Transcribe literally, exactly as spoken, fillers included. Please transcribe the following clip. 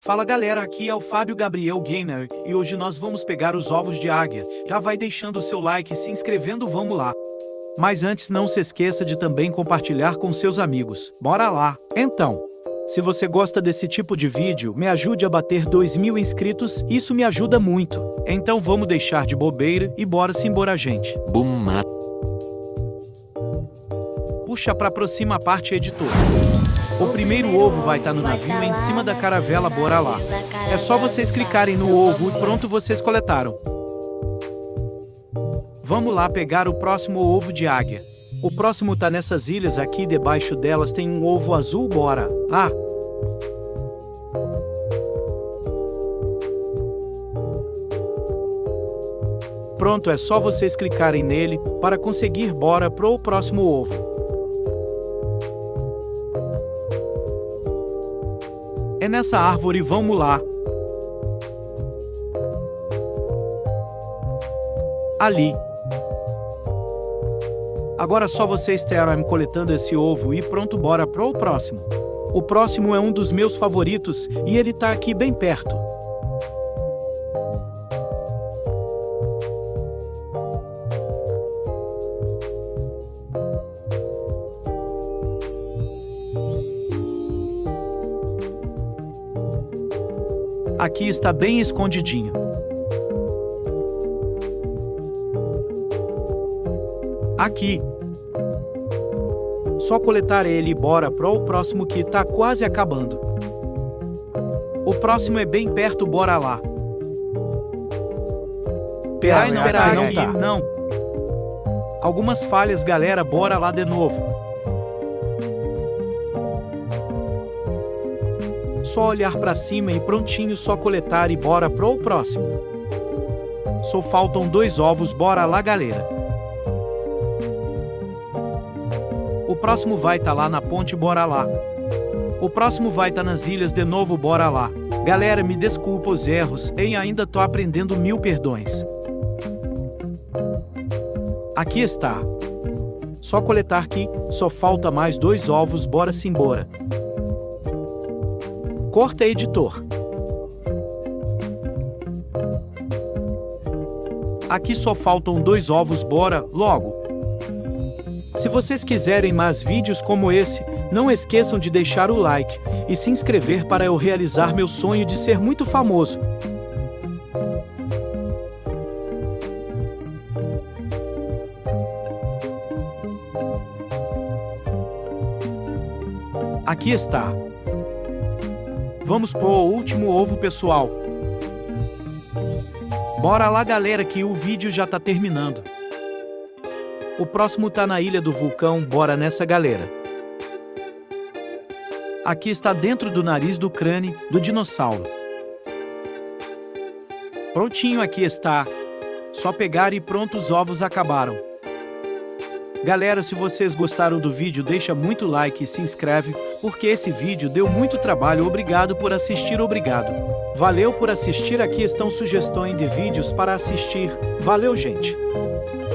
Fala galera, aqui é o Fábio Gabriel Gamer, e hoje nós vamos pegar os ovos de águia. Já vai deixando o seu like e se inscrevendo, vamos lá. Mas antes não se esqueça de também compartilhar com seus amigos. Bora lá! Então, se você gosta desse tipo de vídeo, me ajude a bater dois mil inscritos, isso me ajuda muito. Então vamos deixar de bobeira e bora se embora, gente. Bum. Puxa pra próxima a parte, editor. O primeiro ovo vai estar no navio em cima da caravela, bora lá. É só vocês clicarem no ovo e pronto, vocês coletaram. Vamos lá pegar o próximo ovo de águia. O próximo tá nessas ilhas aqui, debaixo delas tem um ovo azul, bora. Ah! Pronto, é só vocês clicarem nele para conseguir, bora pro próximo ovo. É nessa árvore, vamos lá. Ali. Agora só vocês estarem coletando esse ovo e pronto, bora pro próximo. O próximo é um dos meus favoritos e ele tá aqui bem perto. Aqui está bem escondidinho. Aqui. Só coletar ele e bora pro próximo que tá quase acabando. O próximo é bem perto, bora lá. Esperar, esperar, não tá. Não. Algumas falhas, galera, bora lá de novo. Só olhar pra cima e prontinho, só coletar e bora pro próximo. Só faltam dois ovos, bora lá, galera. O próximo vai tá lá na ponte, bora lá. O próximo vai tá nas ilhas de novo, bora lá. Galera, me desculpa os erros, e ainda tô aprendendo, mil perdões. Aqui está. Só coletar aqui, só falta mais dois ovos, bora se embora. Corta, editor. Aqui só faltam dois ovos, bora logo. Se vocês quiserem mais vídeos como esse, não esqueçam de deixar o like e se inscrever para eu realizar meu sonho de ser muito famoso. Aqui está. Vamos pro último ovo, pessoal. Bora lá, galera, que o vídeo já tá terminando. O próximo tá na ilha do vulcão, bora nessa, galera. Aqui está dentro do nariz do crânio do dinossauro. Prontinho, aqui está. Só pegar e pronto, os ovos acabaram. Galera, se vocês gostaram do vídeo, deixa muito like e se inscreve, porque esse vídeo deu muito trabalho. Obrigado por assistir, obrigado. Valeu por assistir, aqui estão sugestões de vídeos para assistir. Valeu, gente.